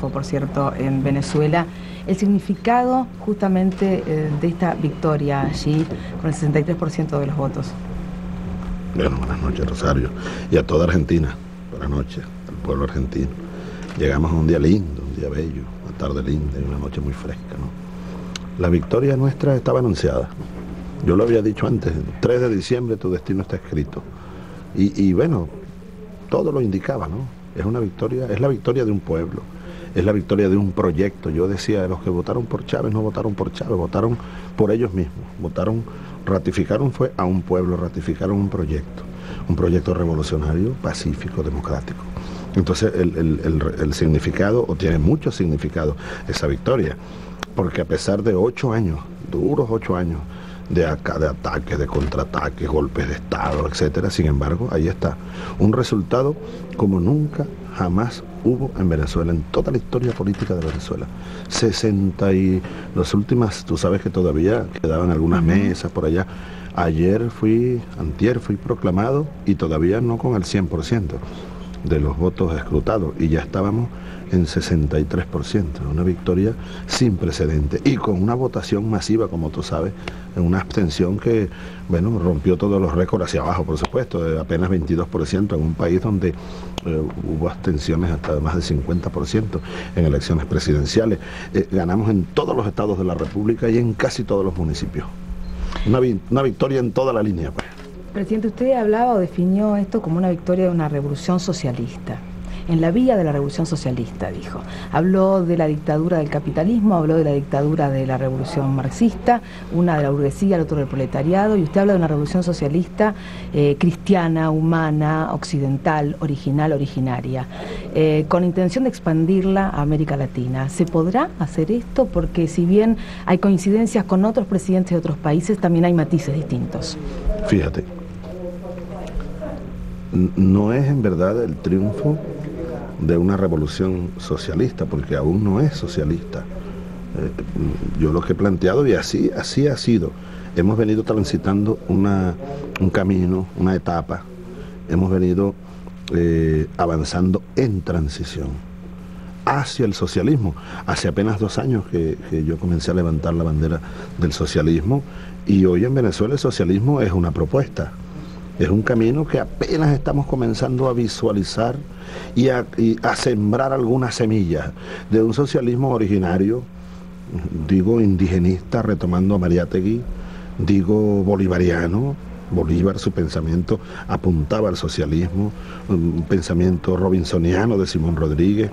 triunfo, por cierto, en Venezuela. El significado justamente de esta victoria allí, con el 63% de los votos. Bueno, buenas noches, Rosario, y a toda Argentina. Buenas noches al pueblo argentino. Llegamos a un día lindo, un día bello, una tarde linda y una noche muy fresca, ¿no? La victoria nuestra estaba anunciada. Yo lo había dicho antes, el 3 de diciembre tu destino está escrito. Y bueno, todo lo indicaba, ¿no? Es una victoria, es la victoria de un pueblo, es la victoria de un proyecto. Yo decía, los que votaron por Chávez no votaron por Chávez, votaron por ellos mismos, ratificaron fue a un pueblo, ratificaron un proyecto revolucionario, pacífico, democrático. Entonces el significado, o tiene mucho significado esa victoria, porque a pesar de 8 años, duros 8 años, de ataques, de contraataques, golpes de Estado, etcétera. Sin embargo, ahí está, un resultado como nunca jamás hubo en Venezuela, en toda la historia política de Venezuela. 60 y las últimas, tú sabes que todavía quedaban algunas mesas por allá. Antier fui proclamado y todavía no con el 100% de los votos escrutados, y ya estábamos en 63%, una victoria sin precedente y con una votación masiva, como tú sabes, en una abstención que, bueno, rompió todos los récords hacia abajo, por supuesto, de apenas 22% en un país donde hubo abstenciones hasta de más de 50% en elecciones presidenciales. Ganamos en todos los estados de la República y en casi todos los municipios. Una victoria en toda la línea, pues. Presidente, usted hablaba o definió esto como una victoria de una revolución socialista. En la vía de la revolución socialista, dijo. Habló de la dictadura del capitalismo, habló de la dictadura de la revolución marxista, una de la burguesía, el otro del proletariado, y usted habla de una revolución socialista cristiana, humana, occidental, original, originaria, con intención de expandirla a América Latina. ¿Se podrá hacer esto? Porque si bien hay coincidencias con otros presidentes de otros países, también hay matices distintos. Fíjate, no es en verdad el triunfo de una revolución socialista, porque aún no es socialista. Yo lo que he planteado, y así ha sido, hemos venido transitando un camino, una etapa, hemos venido avanzando en transición hacia el socialismo. Hace apenas 2 años que yo comencé a levantar la bandera del socialismo, y hoy en Venezuela el socialismo es una propuesta. Es un camino que apenas estamos comenzando a visualizar y a sembrar algunas semillas de un socialismo originario, digo indigenista, retomando a Mariátegui, digo bolivariano. Bolívar, su pensamiento apuntaba al socialismo, un pensamiento robinsoniano de Simón Rodríguez,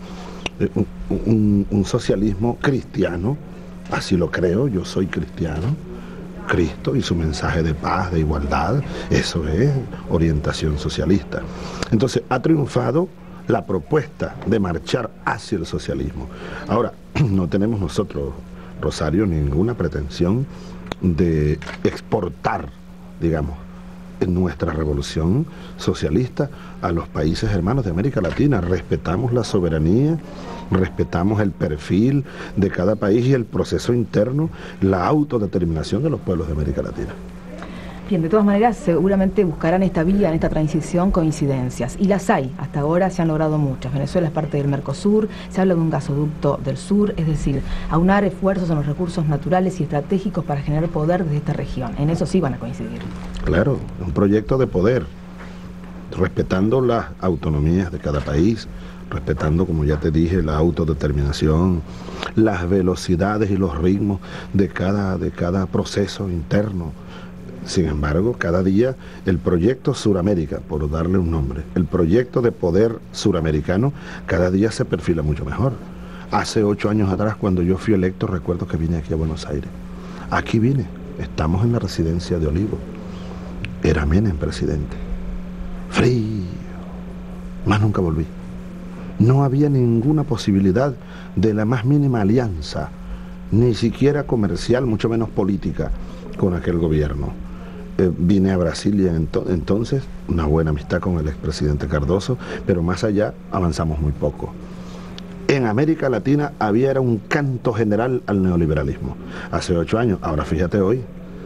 un socialismo cristiano, así lo creo, yo soy cristiano. Cristo y su mensaje de paz, de igualdad, eso es orientación socialista. Entonces ha triunfado la propuesta de marchar hacia el socialismo. Ahora, no tenemos nosotros, Rosario, ninguna pretensión de exportar, digamos, nuestra revolución socialista a los países hermanos de América Latina. Respetamos la soberanía, respetamos el perfil de cada país y el proceso interno, la autodeterminación de los pueblos de América Latina. Bien, de todas maneras, seguramente buscarán esta vía, en esta transición, coincidencias. Y las hay, hasta ahora se han logrado muchas. Venezuela es parte del Mercosur, se habla de un gasoducto del sur, es decir, aunar esfuerzos en los recursos naturales y estratégicos para generar poder desde esta región. En eso sí van a coincidir. Claro, un proyecto de poder, respetando las autonomías de cada país, respetando, como ya te dije, la autodeterminación, las velocidades y los ritmos de cada proceso interno. Sin embargo, cada día el proyecto Suramérica, por darle un nombre, el proyecto de poder suramericano, cada día se perfila mucho mejor. Hace 8 años atrás, cuando yo fui electo, recuerdo que vine aquí a Buenos Aires. Aquí vine, estamos en la residencia de Olivo. Era Menem presidente. Frío. Más nunca volví. No había ninguna posibilidad de la más mínima alianza, ni siquiera comercial, mucho menos política, con aquel gobierno. Vine a Brasilia entonces, una buena amistad con el expresidente Cardoso, pero más allá avanzamos muy poco. En América Latina era un canto general al neoliberalismo. Hace 8 años, ahora fíjate hoy,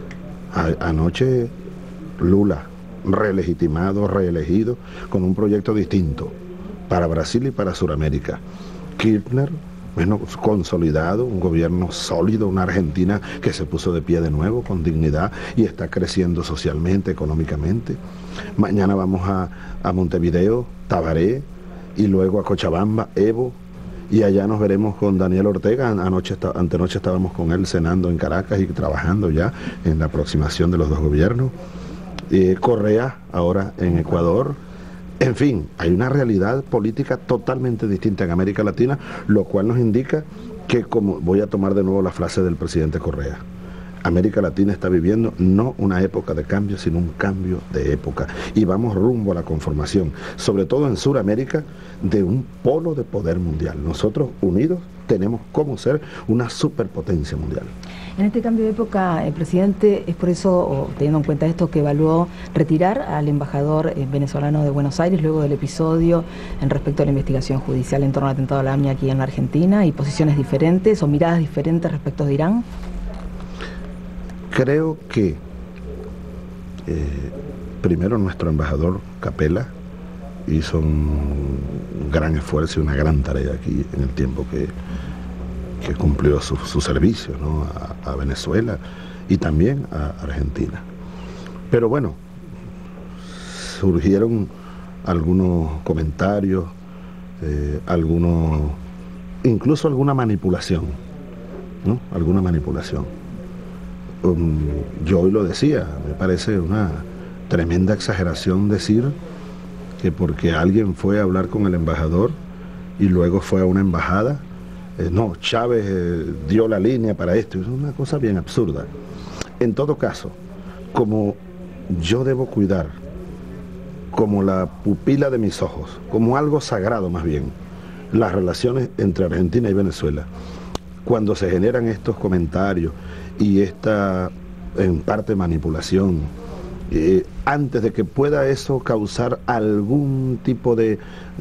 anoche Lula, relegitimado, reelegido, con un proyecto distinto para Brasil y para Sudamérica. Kirchner bueno, consolidado, un gobierno sólido, una Argentina que se puso de pie de nuevo con dignidad y está creciendo socialmente, económicamente. Mañana vamos a Montevideo, Tabaré, y luego a Cochabamba, Evo, y allá nos veremos con Daniel Ortega. Antenoche estábamos con él cenando en Caracas y trabajando ya en la aproximación de los dos gobiernos. Correa ahora en Ecuador. En fin, hay una realidad política totalmente distinta en América Latina, lo cual nos indica que, como voy a tomar de nuevo la frase del presidente Correa, América Latina está viviendo no una época de cambio, sino un cambio de época. Y vamos rumbo a la conformación, sobre todo en Sudamérica, de un polo de poder mundial. Nosotros, unidos, tenemos cómo ser una superpotencia mundial. En este cambio de época, el presidente, es por eso, teniendo en cuenta esto, que evaluó retirar al embajador venezolano de Buenos Aires luego del episodio en respecto a la investigación judicial en torno al atentado a la AMIA aquí en la Argentina, y posiciones diferentes o miradas diferentes respecto de Irán. Creo que primero nuestro embajador Capella hizo un gran esfuerzo y una gran tarea aquí en el tiempo que cumplió su servicio, ¿no?, a Venezuela y también a Argentina. Pero bueno, surgieron algunos comentarios, incluso alguna manipulación, ¿no? Alguna manipulación. Yo hoy lo decía, me parece una tremenda exageración decir que porque alguien fue a hablar con el embajador y luego fue a una embajada, no, Chávez dio la línea para esto. Es una cosa bien absurda. En todo caso, como yo debo cuidar, como la pupila de mis ojos, como algo sagrado más bien, las relaciones entre Argentina y Venezuela, cuando se generan estos comentarios y esta, en parte, manipulación, antes de que pueda eso causar algún tipo de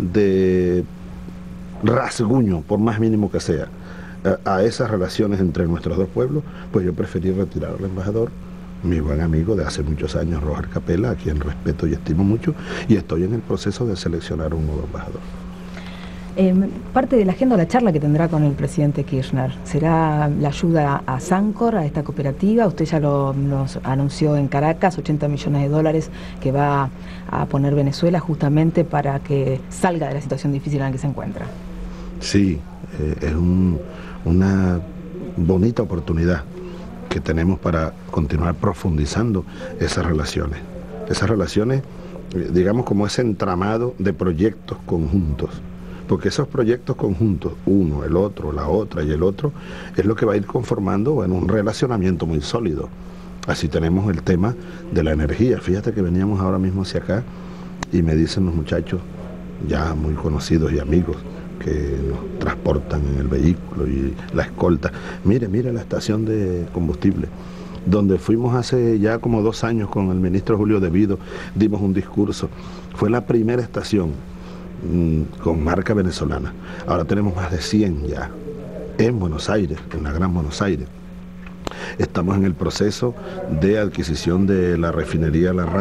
rasguño, por más mínimo que sea, a esas relaciones entre nuestros dos pueblos, pues yo preferí retirar al embajador, mi buen amigo de hace muchos años, Roger Capella, a quien respeto y estimo mucho, y estoy en el proceso de seleccionar un nuevo embajador. Parte de la agenda de la charla que tendrá con el presidente Kirchner será la ayuda a Sancor, a esta cooperativa. Usted ya nos anunció en Caracas, 80 millones de dólares que va a poner Venezuela justamente para que salga de la situación difícil en la que se encuentra. Sí, es una bonita oportunidad que tenemos para continuar profundizando esas relaciones, digamos, como ese entramado de proyectos conjuntos. Porque esos proyectos conjuntos, uno, el otro, la otra y el otro, es lo que va a ir conformando en un relacionamiento muy sólido. Así tenemos el tema de la energía. Fíjate que veníamos ahora mismo hacia acá y me dicen los muchachos, ya muy conocidos y amigos, que nos transportan en el vehículo y la escolta. Mire la estación de combustible, donde fuimos hace ya como 2 años con el ministro Julio De Vido, dimos un discurso. Fue la primera estación con marca venezolana. Ahora tenemos más de 100 ya en Buenos Aires, en la Gran Buenos Aires. Estamos en el proceso de adquisición de la refinería La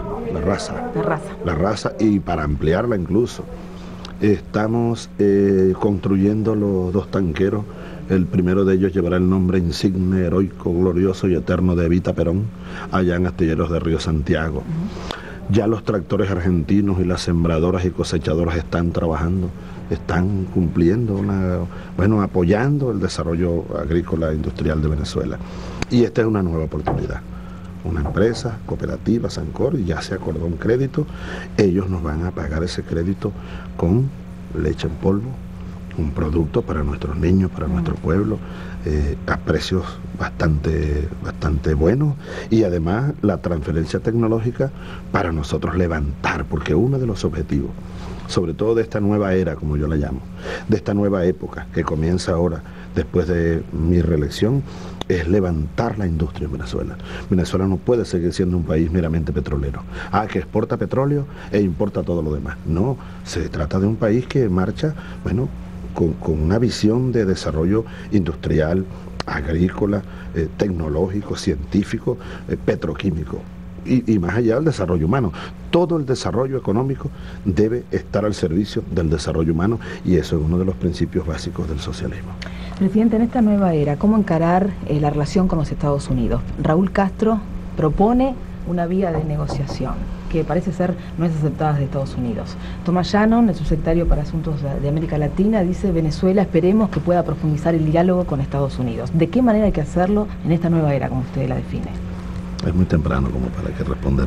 Raza, y para ampliarla incluso. Estamos construyendo los 2 tanqueros. El primero de ellos llevará el nombre insigne, heroico, glorioso y eterno de Evita Perón, allá en Astilleros de Río Santiago. Ya los tractores argentinos y las sembradoras y cosechadoras están trabajando, están cumpliendo, apoyando el desarrollo agrícola e industrial de Venezuela. Y esta es una nueva oportunidad. Una empresa cooperativa, Sancor, ya se acordó un crédito. Ellos nos van a pagar ese crédito con leche en polvo, un producto para nuestros niños, para nuestro pueblo, a precios bastante buenos, y además la transferencia tecnológica para nosotros levantar, porque uno de los objetivos, sobre todo de esta nueva era, como yo la llamo, de esta nueva época que comienza ahora después de mi reelección, es levantar la industria en Venezuela. Venezuela no puede seguir siendo un país meramente petrolero, que exporta petróleo e importa todo lo demás. No, se trata de un país que marcha, con una visión de desarrollo industrial, agrícola, tecnológico, científico, petroquímico. Y más allá del desarrollo humano. Todo el desarrollo económico debe estar al servicio del desarrollo humano, y eso es uno de los principios básicos del socialismo. Presidente, en esta nueva era, ¿cómo encarar la relación con los Estados Unidos? Raúl Castro propone una vía de negociación que parece ser no es aceptada de Estados Unidos. Thomas Shannon, el subsecretario para Asuntos de América Latina, dice: Venezuela esperemos que pueda profundizar el diálogo con Estados Unidos. ¿De qué manera hay que hacerlo en esta nueva era, como usted la define? Es muy temprano como para responder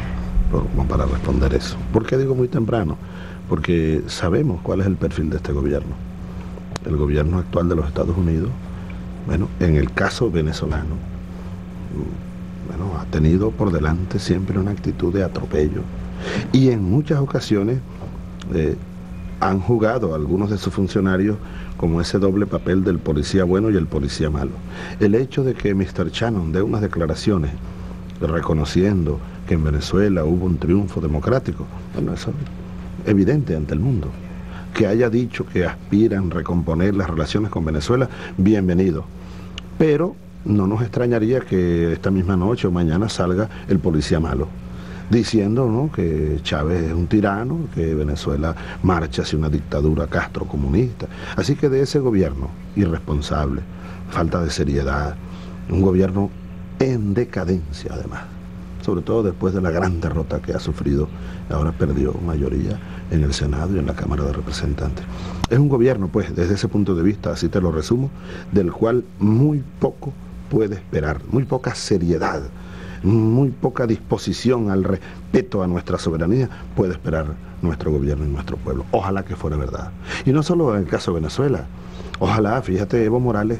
eso. ¿Por qué digo muy temprano? Porque sabemos cuál es el perfil de este gobierno. El gobierno actual de los Estados Unidos, bueno, en el caso venezolano, ha tenido por delante siempre una actitud de atropello, y en muchas ocasiones han jugado algunos de sus funcionarios como ese doble papel del policía bueno y el policía malo. El hecho de que Mr. Shannon dé unas declaraciones reconociendo que en Venezuela hubo un triunfo democrático, bueno, eso es evidente ante el mundo. Que haya dicho que aspiran a recomponer las relaciones con Venezuela, bienvenido. Pero no nos extrañaría que esta misma noche o mañana salga el policía malo, diciendo, ¿no?, que Chávez es un tirano, que Venezuela marcha hacia una dictadura castrocomunista. Así que de ese gobierno irresponsable, falta de seriedad, un gobierno en decadencia además, sobre todo después de la gran derrota que ha sufrido, ahora perdió mayoría en el Senado y en la Cámara de Representantes. Es un gobierno, pues, desde ese punto de vista, así te lo resumo, del cual muy poco puede esperar, muy poca seriedad, muy poca disposición al respeto a nuestra soberanía puede esperar nuestro gobierno y nuestro pueblo. Ojalá que fuera verdad. Y no solo en el caso de Venezuela, ojalá, fíjate, Evo Morales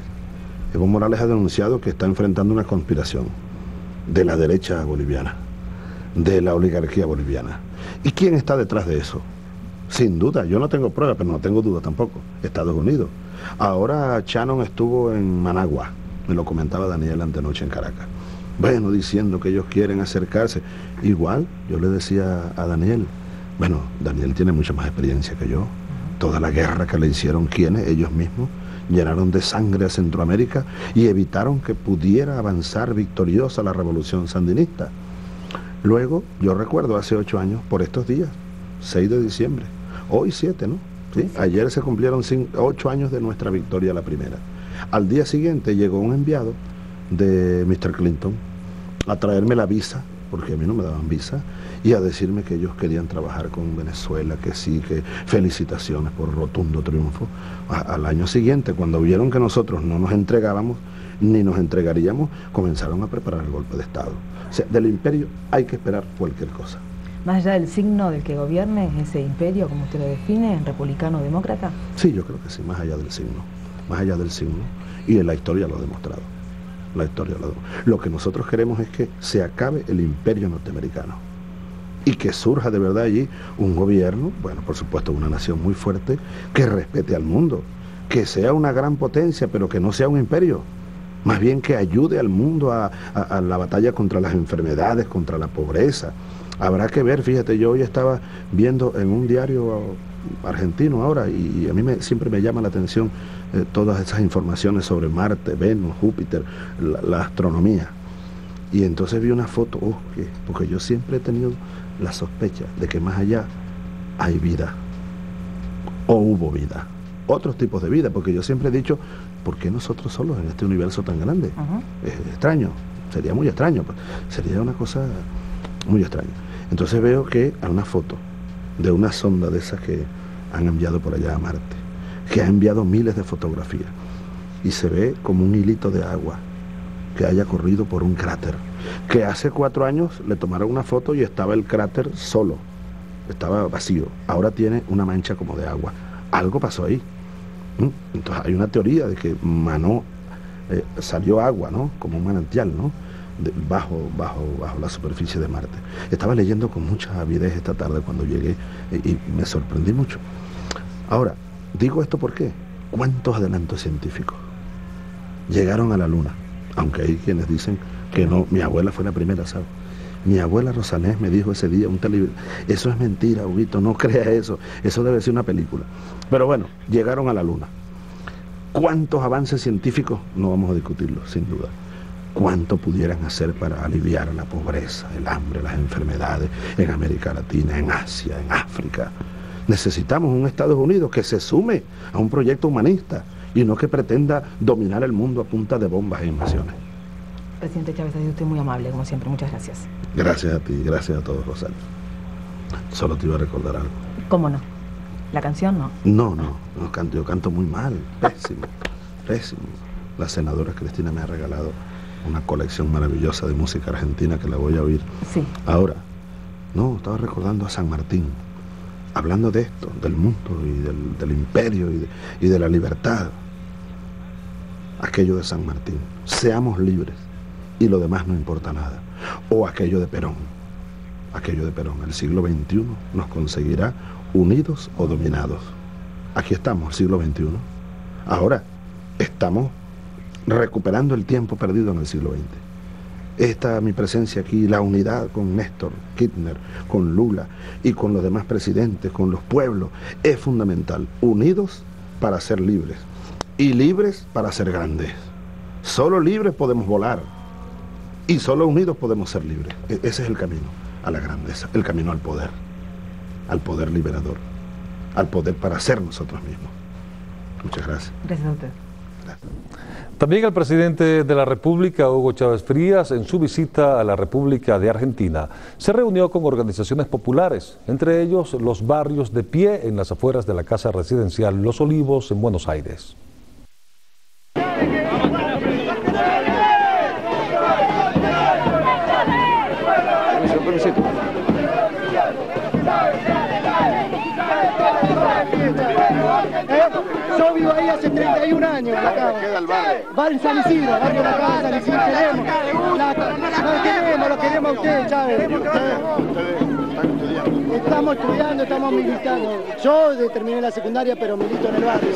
ha denunciado que está enfrentando una conspiración de la derecha boliviana, de la oligarquía boliviana. ¿Y quién está detrás de eso? Sin duda, yo no tengo pruebas, pero no tengo duda tampoco, Estados Unidos. Ahora Shannon estuvo en Managua, me lo comentaba Daniel antenoche en Caracas. Bueno, diciendo que ellos quieren acercarse. Igual, yo le decía a Daniel, bueno, Daniel tiene mucha más experiencia que yo. Toda la guerra que le hicieron, ¿quiénes? Ellos mismos. Llenaron de sangre a Centroamérica y evitaron que pudiera avanzar victoriosa la revolución sandinista. Luego, yo recuerdo hace 8 años, por estos días, 6 de diciembre, hoy 7, ¿no? ¿Sí? Ayer se cumplieron 8 años de nuestra victoria, la primera. Al día siguiente llegó un enviado de Mr. Clinton a traerme la visa, porque a mí no me daban visa, y a decirme que ellos querían trabajar con Venezuela, que sí, que felicitaciones por rotundo triunfo. Al año siguiente, cuando vieron que nosotros no nos entregábamos, ni nos entregaríamos, comenzaron a preparar el golpe de Estado. O sea, del imperio hay que esperar cualquier cosa. Más allá del signo del que gobierne ese imperio, como usted lo define, republicano demócrata. Sí, yo creo que sí, más allá del signo, y la historia lo ha demostrado. Lo que nosotros queremos es que se acabe el imperio norteamericano y que surja de verdad allí un gobierno, bueno, por supuesto una nación muy fuerte, que respete al mundo, que sea una gran potencia, pero que no sea un imperio, más bien que ayude al mundo a la batalla contra las enfermedades, contra la pobreza. Habrá que ver, fíjate, yo hoy estaba viendo en un diario argentino ahora, y a mí siempre me llama la atención todas esas informaciones sobre Marte, Venus, Júpiter, la astronomía. Y entonces vi una foto, porque yo siempre he tenido la sospecha de que más allá hay vida, o hubo vida, otros tipos de vida, porque yo siempre he dicho, ¿por qué nosotros solos en este universo tan grande? Es extraño, sería muy extraño, sería una cosa muy extraña. Entonces veo que hay una foto de una sonda de esas que han enviado por allá a Marte, que ha enviado miles de fotografías, y se ve como un hilito de agua que haya corrido por un cráter, que hace 4 años le tomaron una foto y estaba el cráter solo, estaba vacío, ahora tiene una mancha como de agua. Algo pasó ahí. Entonces hay una teoría de que salió agua, ¿no?, como un manantial, ¿no?, bajo la superficie de Marte. Estaba leyendo con mucha avidez esta tarde cuando llegué y me sorprendí mucho. Ahora, digo esto porque ¿cuántos adelantos científicos llegaron a la Luna? Aunque hay quienes dicen que no. Mi abuela fue la primera, ¿sabes? Mi abuela Rosanés me dijo ese día, eso es mentira, Huguito, no crea eso debe ser una película. Pero bueno, llegaron a la Luna. ¿Cuántos avances científicos? No vamos a discutirlo, sin duda. cuánto pudieran hacer para aliviar la pobreza, el hambre, las enfermedades en América Latina, en Asia, en África. Necesitamos un Estados Unidos que se sume a un proyecto humanista y no que pretenda dominar el mundo a punta de bombas e invasiones. Presidente Chávez, ha sido usted muy amable, como siempre. Muchas gracias. Gracias a ti, gracias a todos, Rosario. Solo te iba a recordar algo. ¿Cómo no? ¿La canción no? No, yo canto muy mal, pésimo, pésimo. La senadora Cristina me ha regalado una colección maravillosa de música argentina que la voy a oír. Sí. Ahora, no, estaba recordando a San Martín, hablando de esto, del mundo y del imperio y de la libertad. Aquello de San Martín, seamos libres y lo demás no importa nada. O aquello de Perón, el siglo XXI nos conseguirá unidos o dominados. Aquí estamos, el siglo XXI. Ahora estamos recuperando el tiempo perdido en el siglo XX. Esta mi presencia aquí, la unidad con Néstor Kirchner, con Lula y con los demás presidentes, con los pueblos, es fundamental. Unidos para ser libres y libres para ser grandes. Solo libres podemos volar y solo unidos podemos ser libres. Ese es el camino a la grandeza, el camino al poder liberador, al poder para ser nosotros mismos. Muchas gracias. Gracias a usted. Gracias. También el presidente de la República, Hugo Chávez Frías, en su visita a la República de Argentina, se reunió con organizaciones populares, entre ellos los barrios de pie en las afueras de la casa residencial Los Olivos en Buenos Aires. Yo vivo ahí hace 31 años. ¿Dónde queda el barrio? Barrio San Isidro, barrio La Casa, San Isidro, lo queremos a usted, Chávez. Estamos estudiando, estamos militando. Yo terminé la secundaria, pero milito en el barrio.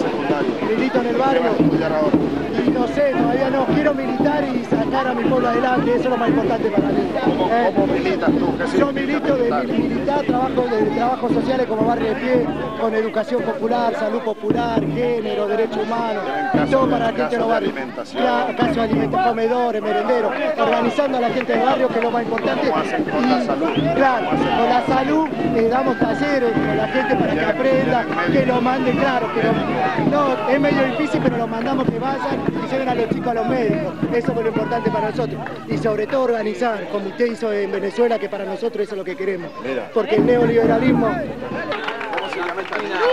Y no sé, todavía no quiero militar y sacar a mi pueblo adelante, eso es lo más importante para mí. ¿Cómo militas tú? Yo milito de militar, trabajos sociales como barrio de pie, con educación popular, salud popular, género, derechos humanos, todo para la gente de los barrios. Caso de alimentación, comedores, merenderos, organizando a la gente del barrio, que es lo más importante. ¿Cómo hacen con la salud? Claro, con la salud damos talleres con la gente para que aprenda, que lo mande, claro, no, es medio difícil, pero lo mandamos que vayan y lleven a los chicos a los médicos, eso es lo importante para nosotros. Y sobre todo organizar, como usted hizo en Venezuela, que para nosotros eso es lo que queremos. Mira. Porque el neoliberalismo... ¿Cómo se llama esta niña?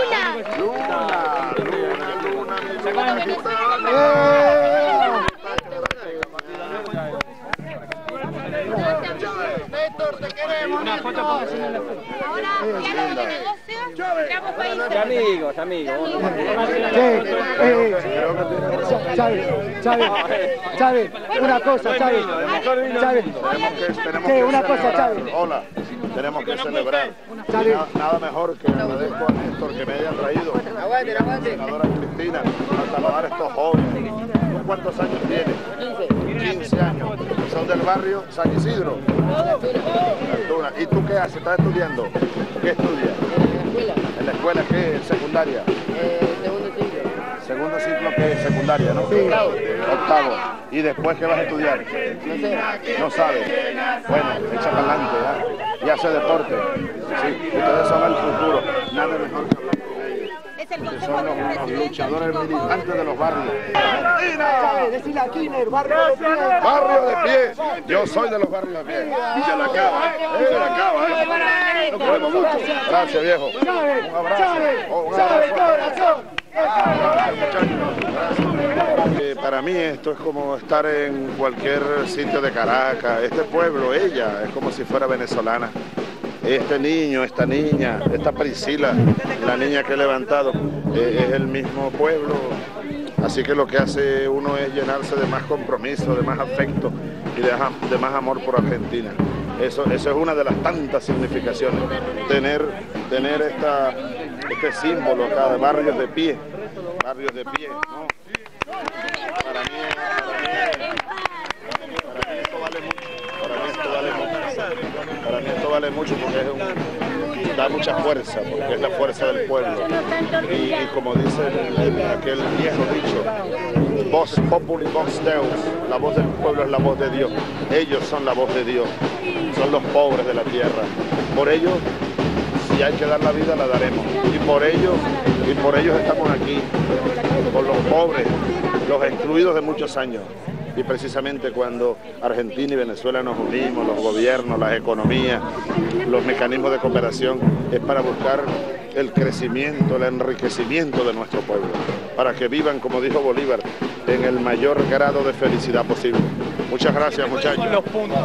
Néstor, te queremos. Una foto para Amigos. Chávez, una cosa, Chávez. Hola, tenemos que celebrar. Nada mejor que agradezco a Néstor que me haya traído. Aguante. Senadora Cristina, a saludar a estos jóvenes. ¿Tú cuántos años tienes? 15 años. Son del barrio San Isidro. Altuna. ¿Y tú qué haces? ¿Estás estudiando? ¿Qué estudias? ¿En la escuela qué? ¿En secundaria? Segundo ciclo que es secundaria, ¿no? Sí. Octavo. ¿Y después qué vas a estudiar? No sabes. Bueno, echa para adelante, ¿eh? Y hace deporte. Sí, ustedes son el futuro. Nada mejor que hablar con ellos. Que son los luchadores militantes de los barrios. Chávez, decile a Kirchner, barrio de pie. Barrio de pie. Yo soy de los barrios de pie. Y de la cava, Nos queremos mucho. Gracias, viejo. Un abrazo. Chávez, corazón. Para mí esto es como estar en cualquier sitio de Caracas. Este pueblo, ella, es como si fuera venezolana. Este niño, esta niña, esta Priscila, la niña que he levantado, es el mismo pueblo. Así que lo que hace uno es llenarse de más compromiso, de más afecto y de más amor por Argentina. Eso es una de las tantas significaciones, tener este símbolo acá de barrios de pie, ¿no? Para mí esto vale mucho porque da mucha fuerza, porque es la fuerza del pueblo. Y como dice aquel viejo dicho, Vox populi, vox Deus. La voz del pueblo es la voz de Dios. Ellos son la voz de Dios. Son los pobres de la tierra. Por ellos, si hay que dar la vida, la daremos. Y por ellos estamos aquí, por los pobres, los excluidos de muchos años. Y precisamente cuando Argentina y Venezuela nos unimos, los gobiernos, las economías, los mecanismos de cooperación, es para buscar el crecimiento, el enriquecimiento de nuestro pueblo, para que vivan, como dijo Bolívar, en el mayor grado de felicidad posible. Muchas gracias, muchachos. ¿Cuáles son los puntos?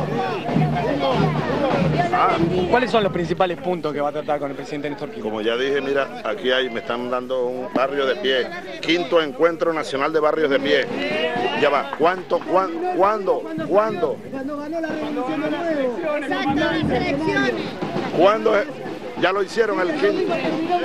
¿Cuáles son los principales puntos que va a tratar con el presidente Néstor Kirchner? Como ya dije, mira, aquí me están dando un barrio de pie, 5º Encuentro Nacional de Barrios de Pie. Ya va, ¿cuándo? Cuando ganó la revolución de nuevo. ¿Cuándo es? Ya lo hicieron el quinto.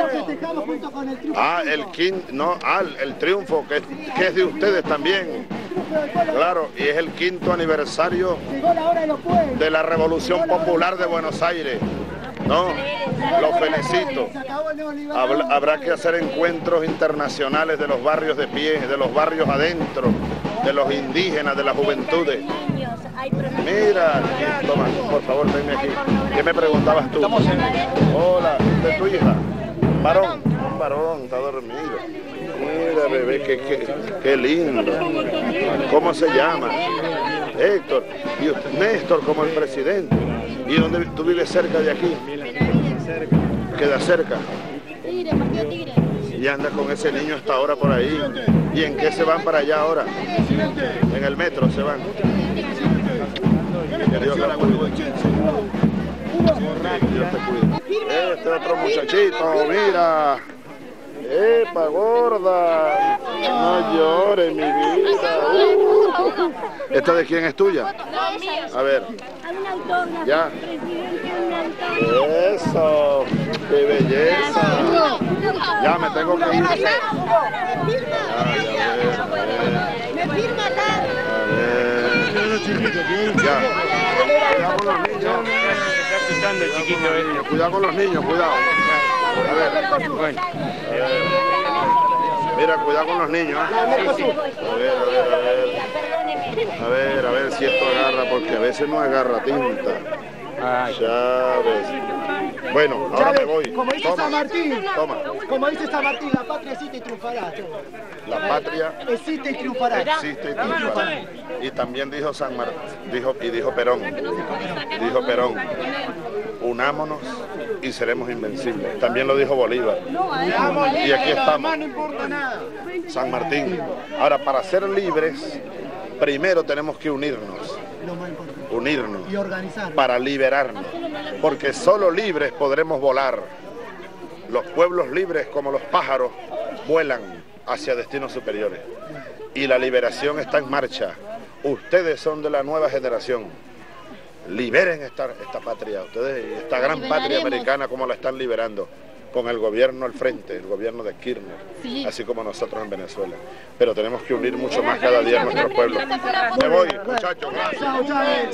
El triunfo que es de ustedes también. Claro, y es el 5º aniversario de la Revolución Popular de Buenos Aires. No, los felicito. Habrá que hacer encuentros internacionales de los barrios de pie, de los barrios adentro, de los indígenas, de las juventudes. Mira, toma, por favor, venme aquí. ¿Qué me preguntabas tú? Hola, ¿de tu hija? Varón, un varón, está dormido. Mira, bebé, qué lindo. ¿Cómo se llama? Héctor. Y usted, Néstor, como el presidente. ¿Y dónde tú vives cerca de aquí? Queda cerca. Y anda con ese niño hasta ahora por ahí. ¿Y en qué se van para allá ahora? En el metro se van. Que Dios la cuide. Dios te cuide. Este otro muchachito, mira. ¡Epa, gorda! No llores, mi vida. ¿Esta de quién es tuya? A ver. Ya. Eso. ¡Qué belleza! Ya me tengo que ir. Ya. Cuidado con los niños. Cuidado con los niños, cuidado. Mira, cuidado con los niños. A ver si esto agarra, porque a veces no agarra tinta. Chávez. Bueno, ahora me voy. Como dice San Martín. Toma. Como dice San Martín, la patria existe y triunfará. La patria existe y triunfará. Existe y triunfará. Y también dijo San Martín, dijo Perón. Dijo Perón. Unámonos y seremos invencibles. También lo dijo Bolívar. Y aquí estamos. San Martín. Ahora, para ser libres, primero tenemos que unirnos y organizar para liberarnos, porque solo libres podremos volar. Los pueblos libres, como los pájaros, vuelan hacia destinos superiores. Y la liberación está en marcha. Ustedes son de la nueva generación. Liberen esta patria, ustedes, esta gran patria americana, como la están liberando, con el gobierno al frente, el gobierno de Kirchner, así como nosotros en Venezuela. Pero tenemos que unir mucho más cada día a nuestro pueblo. Me voy, muchachos, gracias.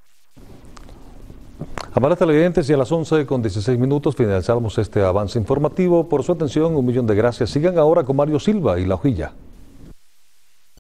Amables televidentes, y a las 11:16 finalizamos este avance informativo. Por su atención, 1.000.000 de gracias. Sigan ahora con Mario Silva y La Hojilla.